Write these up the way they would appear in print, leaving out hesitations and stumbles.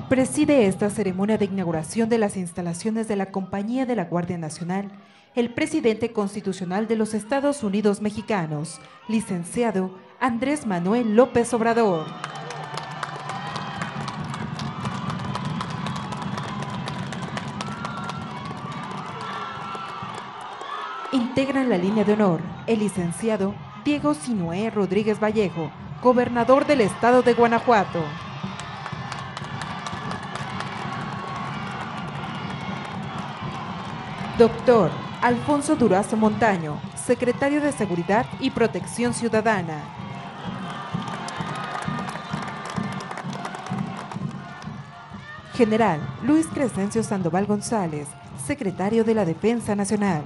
Preside esta ceremonia de inauguración de las instalaciones de la Compañía de la Guardia Nacional el presidente constitucional de los Estados Unidos mexicanos, licenciado Andrés Manuel López Obrador. Integran la línea de honor el licenciado Diego Sinué Rodríguez Vallejo, gobernador del estado de Guanajuato. Doctor Alfonso Durazo Montaño, secretario de Seguridad y Protección Ciudadana. General Luis Crescencio Sandoval González, secretario de la Defensa Nacional.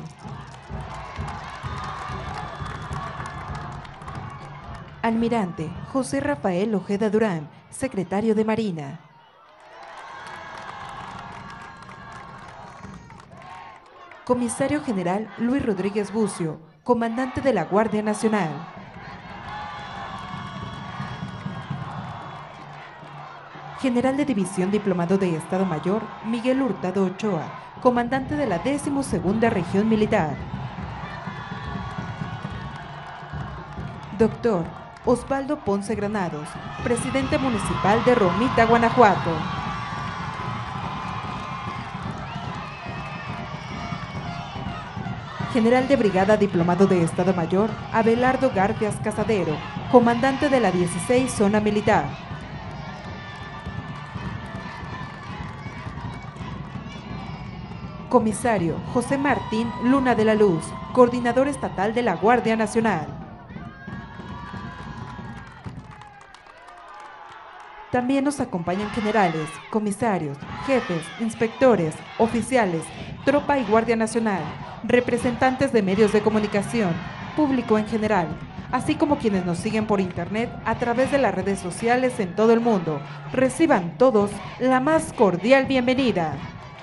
Almirante José Rafael Ojeda Durán, secretario de Marina. Comisario General Luis Rodríguez Bucio, comandante de la Guardia Nacional. General de División Diplomado de Estado Mayor Miguel Hurtado Ochoa, comandante de la 12ª Región Militar. Doctor Osvaldo Ponce Granados, presidente municipal de Romita, Guanajuato. General de Brigada Diplomado de Estado Mayor Abelardo Garfias Casadero, comandante de la 16 Zona Militar. Comisario José Martín Luna de la Luz, coordinador estatal de la Guardia Nacional. También nos acompañan generales, comisarios, jefes, inspectores, oficiales, tropa y Guardia Nacional, representantes de medios de comunicación, público en general, así como quienes nos siguen por internet a través de las redes sociales en todo el mundo. Reciban todos la más cordial bienvenida.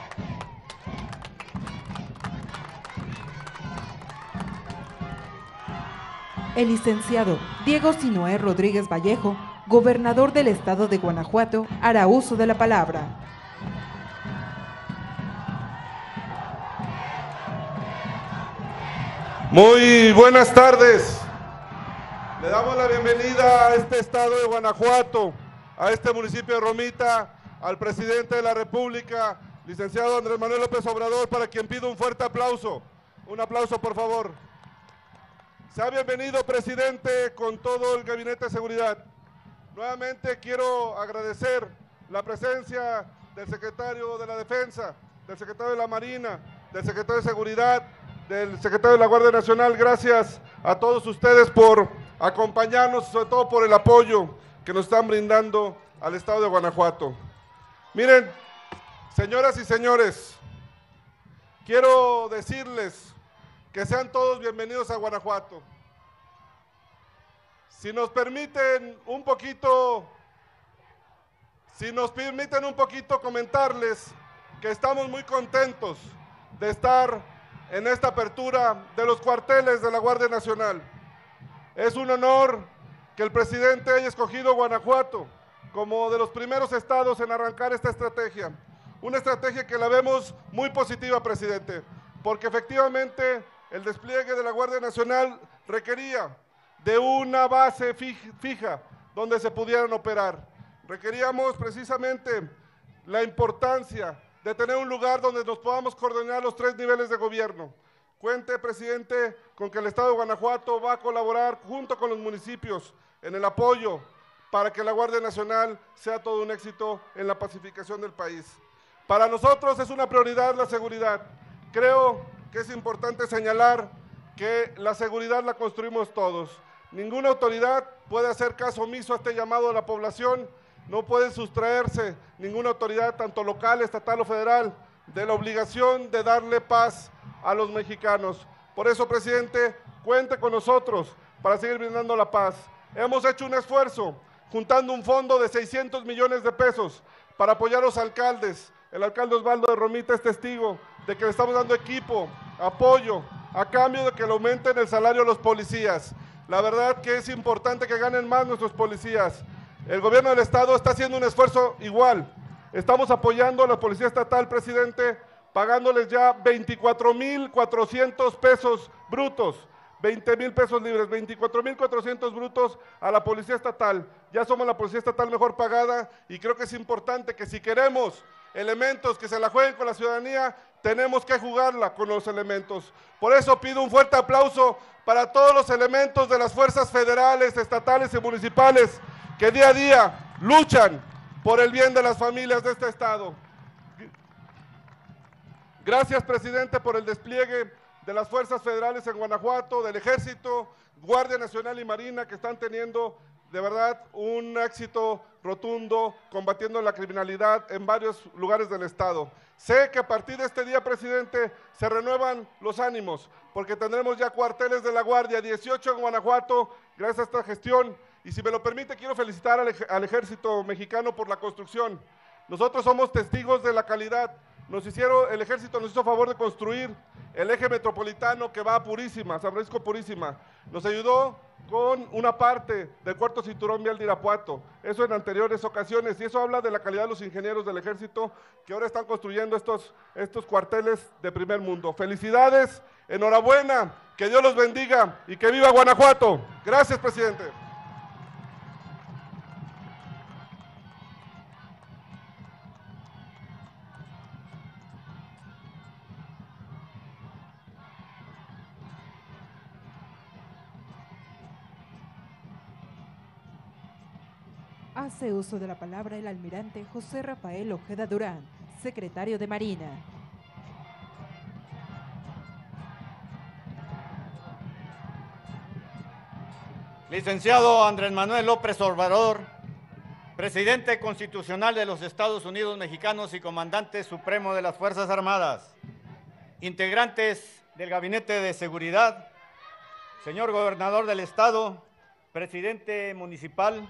El licenciado Diego Sinué Rodríguez Vallejo, gobernador del estado de Guanajuato, hará uso de la palabra. Muy buenas tardes. Le damos la bienvenida a este estado de Guanajuato, a este municipio de Romita, al presidente de la República, licenciado Andrés Manuel López Obrador, para quien pido un fuerte aplauso. Un aplauso, por favor. Sea bienvenido, presidente, con todo el Gabinete de Seguridad. Nuevamente quiero agradecer la presencia del secretario de la Defensa, del secretario de la Marina, del secretario de Seguridad, del secretario de la Guardia Nacional. Gracias a todos ustedes por acompañarnos, sobre todo por el apoyo que nos están brindando al estado de Guanajuato. Miren, señoras y señores, quiero decirles que sean todos bienvenidos a Guanajuato. Si nos permiten un poquito comentarles que estamos muy contentos de estar en esta apertura de los cuarteles de la Guardia Nacional. Es un honor que el presidente haya escogido Guanajuato como de los primeros estados en arrancar esta estrategia. Una estrategia que la vemos muy positiva, presidente, porque efectivamente el despliegue de la Guardia Nacional requería de una base fija donde se pudieran operar. Requeríamos precisamente la importancia de tener un lugar donde nos podamos coordinar los 3 niveles de gobierno. Cuente, presidente, con que el estado de Guanajuato va a colaborar junto con los municipios en el apoyo para que la Guardia Nacional sea todo un éxito en la pacificación del país. Para nosotros es una prioridad la seguridad. Creo que es importante señalar que la seguridad la construimos todos. Ninguna autoridad puede hacer caso omiso a este llamado de la población. No puede sustraerse ninguna autoridad, tanto local, estatal o federal, de la obligación de darle paz a los mexicanos. Por eso, presidente, cuente con nosotros para seguir brindando la paz. Hemos hecho un esfuerzo, juntando un fondo de 600 millones de pesos para apoyar a los alcaldes. El alcalde Osvaldo de Romita es testigo de que le estamos dando equipo, apoyo, a cambio de que le aumenten el salario a los policías. La verdad que es importante que ganen más nuestros policías. El gobierno del estado está haciendo un esfuerzo igual. Estamos apoyando a la Policía Estatal, presidente, pagándoles ya 24,400 pesos brutos, 20,000 pesos libres, 24,400 brutos a la Policía Estatal. Ya somos la Policía Estatal mejor pagada y creo que es importante que si queremos elementos que se la jueguen con la ciudadanía, tenemos que jugarla con los elementos. Por eso pido un fuerte aplauso para todos los elementos de las fuerzas federales, estatales y municipales que día a día luchan por el bien de las familias de este estado. Gracias, presidente, por el despliegue de las fuerzas federales en Guanajuato, del Ejército, Guardia Nacional y Marina, que están teniendo de verdad un éxito rotundo combatiendo la criminalidad en varios lugares del estado. Sé que a partir de este día, presidente, se renuevan los ánimos, porque tendremos ya cuarteles de la Guardia, 18 en Guanajuato, gracias a esta gestión. Y si me lo permite, quiero felicitar al Ejército Mexicano por la construcción. Nosotros somos testigos de la calidad. El Ejército nos hizo favor de construir el eje metropolitano que va a Purísima, San Francisco Purísima. Nos ayudó con una parte del cuarto cinturón vial de Irapuato, eso en anteriores ocasiones, y eso habla de la calidad de los ingenieros del Ejército que ahora están construyendo estos cuarteles de primer mundo. Felicidades, enhorabuena, que Dios los bendiga y que viva Guanajuato. Gracias, presidente. Hace uso de la palabra el almirante José Rafael Ojeda Durán, secretario de Marina. Licenciado Andrés Manuel López Obrador, presidente constitucional de los Estados Unidos mexicanos y comandante supremo de las Fuerzas Armadas, integrantes del Gabinete de Seguridad, señor gobernador del estado, presidente municipal,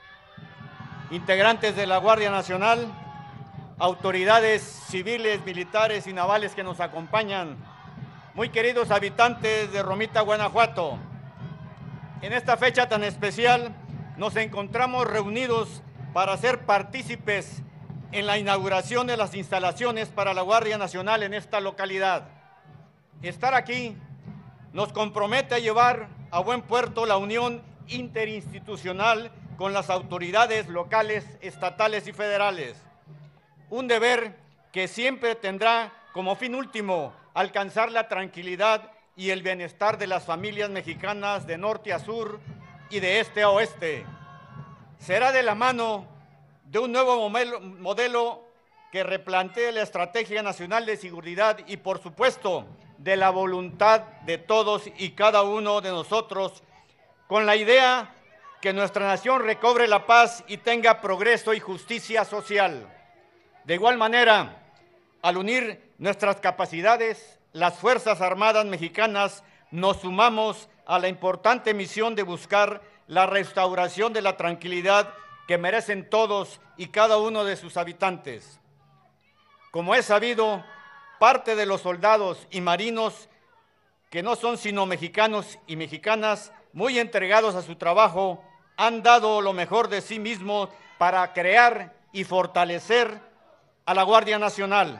integrantes de la Guardia Nacional, autoridades civiles, militares y navales que nos acompañan, muy queridos habitantes de Romita, Guanajuato. En esta fecha tan especial nos encontramos reunidos para ser partícipes en la inauguración de las instalaciones para la Guardia Nacional en esta localidad. Estar aquí nos compromete a llevar a buen puerto la unión interinstitucional con las autoridades locales, estatales y federales. Un deber que siempre tendrá como fin último alcanzar la tranquilidad y el bienestar de las familias mexicanas de norte a sur y de este a oeste. Será de la mano de un nuevo modelo que replantee la Estrategia Nacional de Seguridad y, por supuesto, de la voluntad de todos y cada uno de nosotros, con la idea que nuestra nación recobre la paz y tenga progreso y justicia social. De igual manera, al unir nuestras capacidades, las Fuerzas Armadas mexicanas nos sumamos a la importante misión de buscar la restauración de la tranquilidad que merecen todos y cada uno de sus habitantes. Como es sabido, parte de los soldados y marinos que no son sino mexicanos y mexicanas, muy entregados a su trabajo, han dado lo mejor de sí mismos para crear y fortalecer a la Guardia Nacional.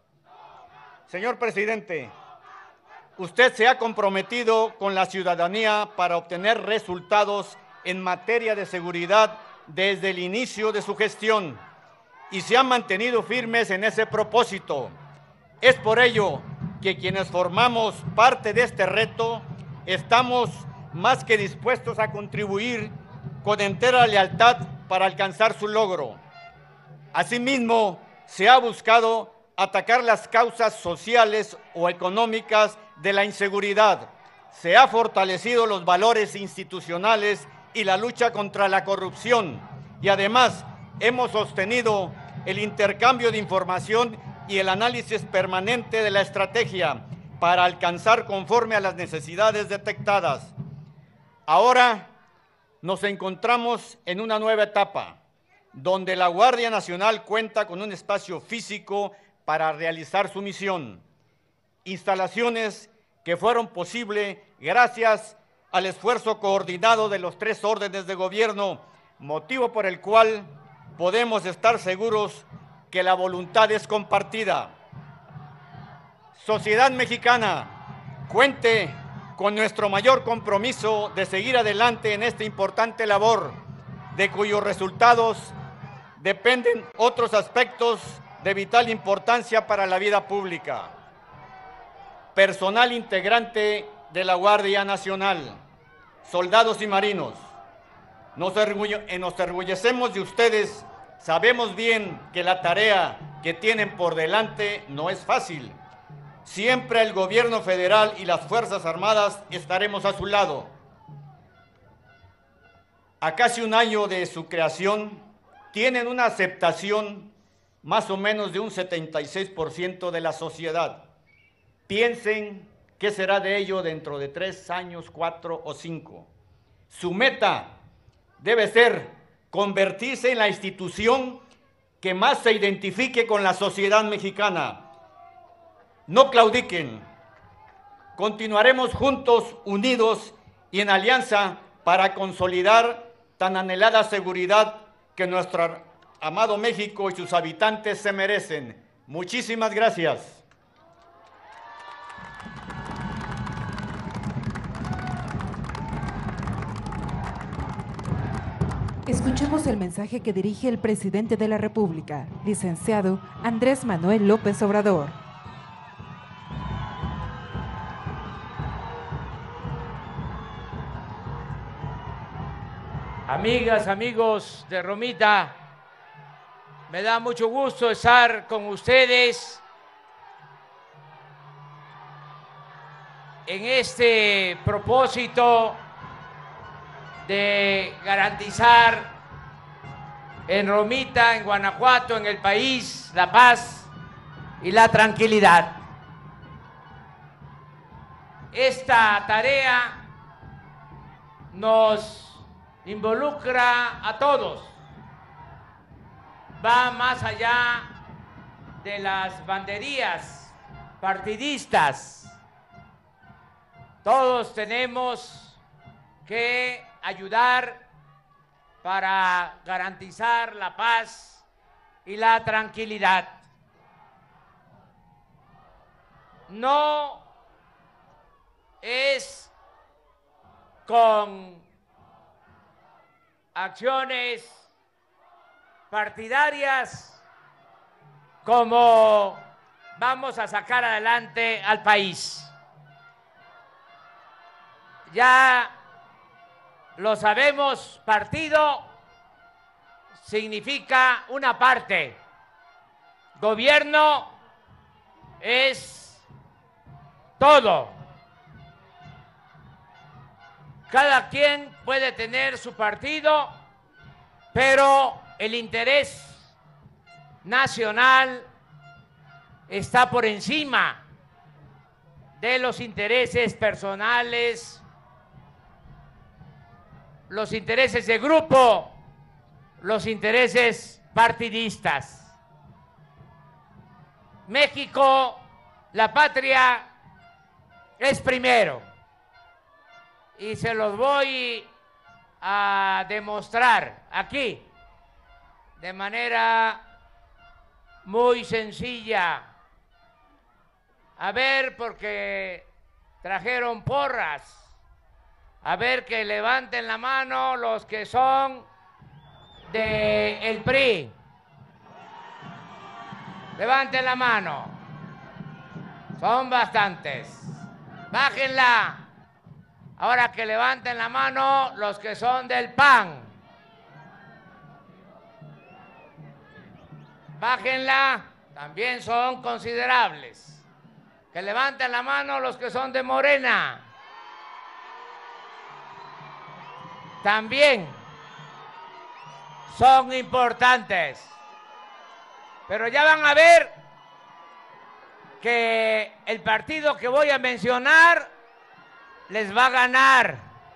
Señor presidente, usted se ha comprometido con la ciudadanía para obtener resultados en materia de seguridad desde el inicio de su gestión y se han mantenido firmes en ese propósito. Es por ello que quienes formamos parte de este reto estamos más que dispuestos a contribuir con entera lealtad para alcanzar su logro. Asimismo, se ha buscado atacar las causas sociales o económicas de la inseguridad. Se ha fortalecido los valores institucionales y la lucha contra la corrupción. Y además, hemos sostenido el intercambio de información y el análisis permanente de la estrategia para alcanzar conforme a las necesidades detectadas. Ahora nos encontramos en una nueva etapa, donde la Guardia Nacional cuenta con un espacio físico para realizar su misión. Instalaciones que fueron posibles gracias al esfuerzo coordinado de los tres órdenes de gobierno, motivo por el cual podemos estar seguros que la voluntad es compartida. Sociedad mexicana, cuente con nuestro mayor compromiso de seguir adelante en esta importante labor, de cuyos resultados dependen otros aspectos de vital importancia para la vida pública. Personal integrante de la Guardia Nacional, soldados y marinos, nos enorgullecemos de ustedes. Sabemos bien que la tarea que tienen por delante no es fácil. Siempre el gobierno federal y las Fuerzas Armadas estaremos a su lado. A casi un año de su creación, tienen una aceptación más o menos de un 76% de la sociedad. Piensen qué será de ello dentro de 3 años, 4 o 5. Su meta debe ser convertirse en la institución que más se identifique con la sociedad mexicana. No claudiquen. Continuaremos juntos, unidos y en alianza para consolidar tan anhelada seguridad que nuestro amado México y sus habitantes se merecen. Muchísimas gracias. Escuchemos el mensaje que dirige el presidente de la República, licenciado Andrés Manuel López Obrador. Amigas, amigos de Romita, me da mucho gusto estar con ustedes en este propósito de garantizar en Romita, en Guanajuato, en el país, la paz y la tranquilidad. Esta tarea nos involucra a todos, va más allá de las banderías partidistas. Todos tenemos que ayudar para garantizar la paz y la tranquilidad. No es con acciones partidarias como vamos a sacar adelante al país. Ya lo sabemos, partido significa una parte, gobierno es todo. Cada quien puede tener su partido, pero el interés nacional está por encima de los intereses personales, los intereses de grupo, los intereses partidistas. México, la patria, es primero. Y se los voy a demostrar aquí, de manera muy sencilla. A ver, porque trajeron porras. A ver, que levanten la mano los que son del PRI. Levanten la mano. Son bastantes. Bájenla. Ahora que levanten la mano los que son del PAN. Bájenla. También son considerables. Que levanten la mano los que son de Morena. También son importantes. Pero ya van a ver que el partido que voy a mencionar les va a ganar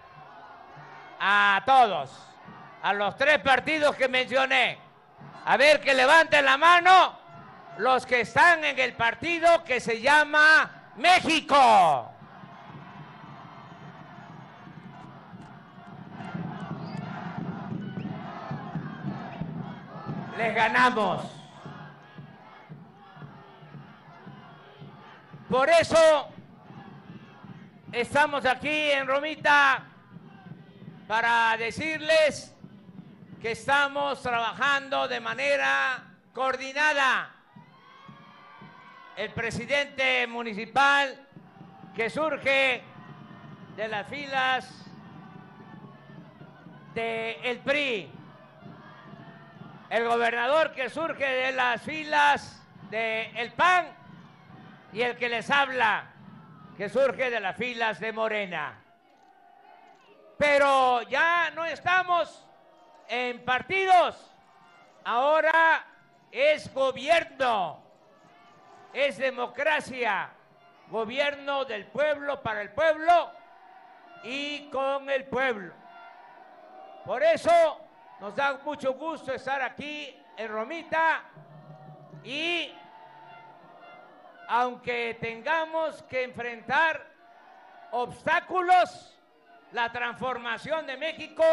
a todos, a los 3 partidos que mencioné. A ver, que levanten la mano los que están en el partido que se llama México. Les ganamos. por eso estamos aquí en Romita para decirles que estamos trabajando de manera coordinada. El presidente municipal que surge de las filas del PRI, el gobernador que surge de las filas del PAN y el que les habla que surge de las filas de Morena. Pero ya no estamos en partidos, ahora es gobierno, es democracia, gobierno del pueblo, para el pueblo y con el pueblo. Por eso nos da mucho gusto estar aquí en Romita y aunque tengamos que enfrentar obstáculos, la transformación de México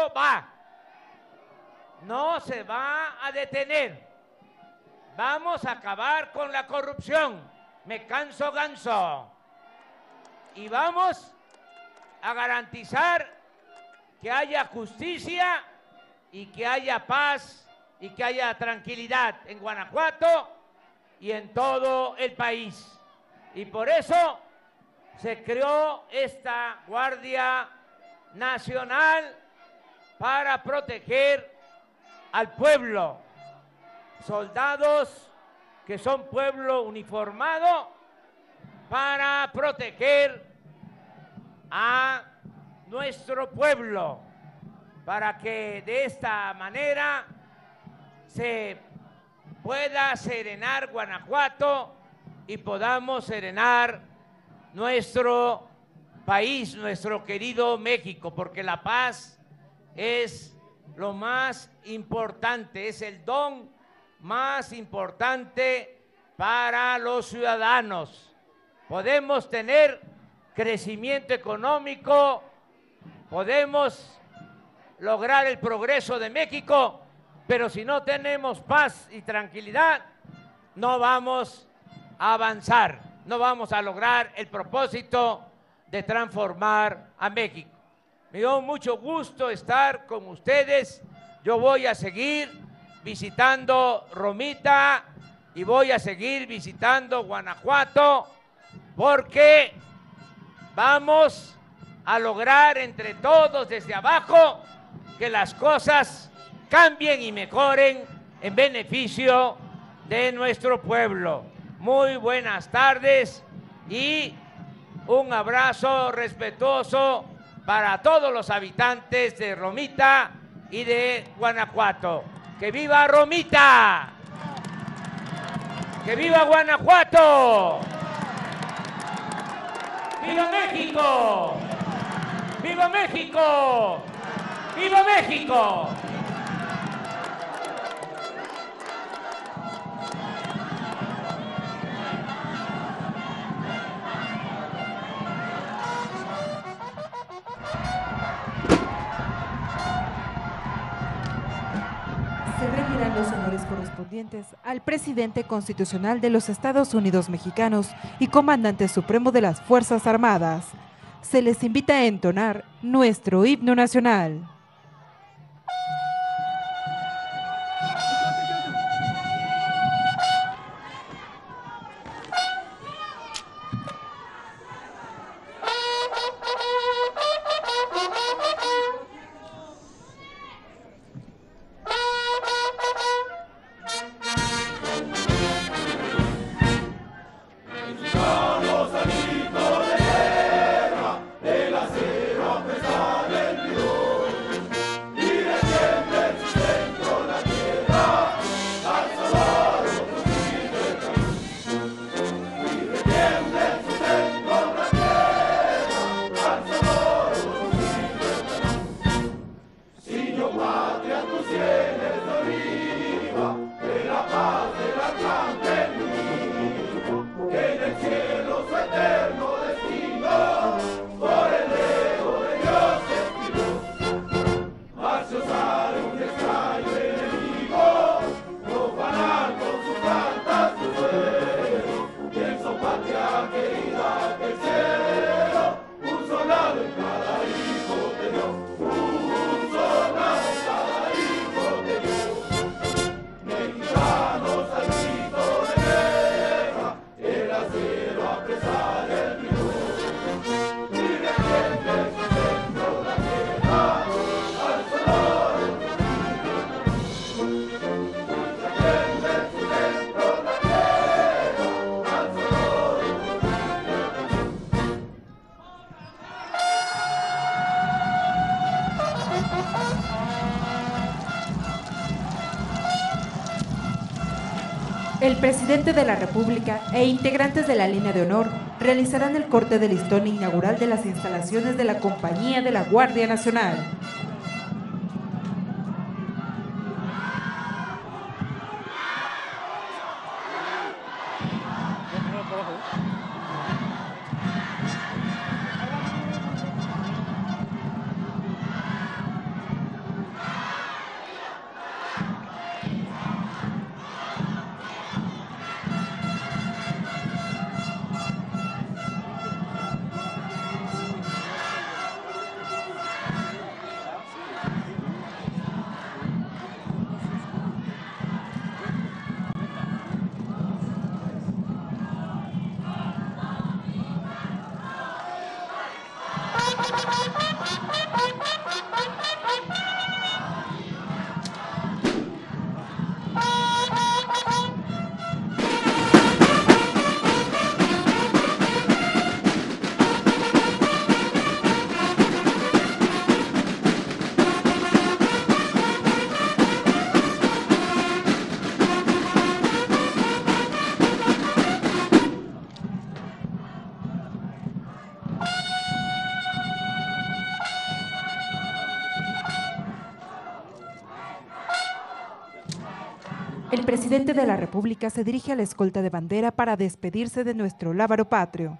no se va a detener. Vamos a acabar con la corrupción. Me canso ganso. Y vamos a garantizar que haya justicia y que haya paz y que haya tranquilidad en Guanajuato y en todo el país. Y por eso se creó esta Guardia Nacional para proteger al pueblo. Soldados que son pueblo uniformado para proteger a nuestro pueblo, para que de esta manera se pueda serenar Guanajuato y podamos serenar nuestro país, nuestro querido México, porque la paz es lo más importante, es el don más importante para los ciudadanos. Podemos tener crecimiento económico, podemos lograr el progreso de México, pero si no tenemos paz y tranquilidad, no vamos a avanzar, no vamos a lograr el propósito de transformar a México. Me dio mucho gusto estar con ustedes. Yo voy a seguir visitando Romita y voy a seguir visitando Guanajuato porque vamos a lograr entre todos desde abajo que las cosas cambien y mejoren en beneficio de nuestro pueblo. Muy buenas tardes y un abrazo respetuoso para todos los habitantes de Romita y de Guanajuato. ¡Que viva Romita! ¡Que viva Guanajuato! ¡Viva México! ¡Viva México! ¡Viva México! Se rendirán los honores correspondientes al presidente constitucional de los Estados Unidos mexicanos y comandante supremo de las Fuerzas Armadas. Se les invita a entonar nuestro himno nacional. El presidente de la República e integrantes de la línea de honor realizarán el corte de listón inaugural de las instalaciones de la Compañía de la Guardia Nacional. El presidente de la República se dirige a la escolta de bandera para despedirse de nuestro lábaro patrio.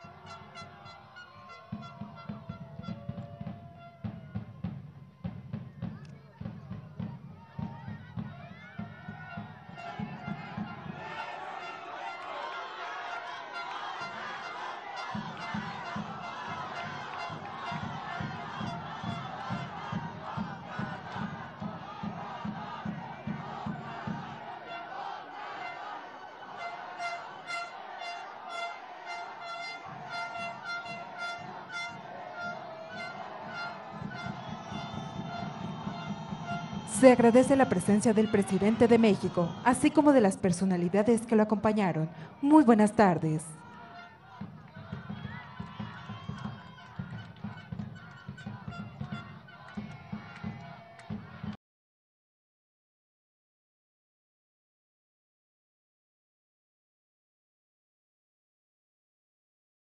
Se agradece la presencia del presidente de México, así como de las personalidades que lo acompañaron. Muy buenas tardes.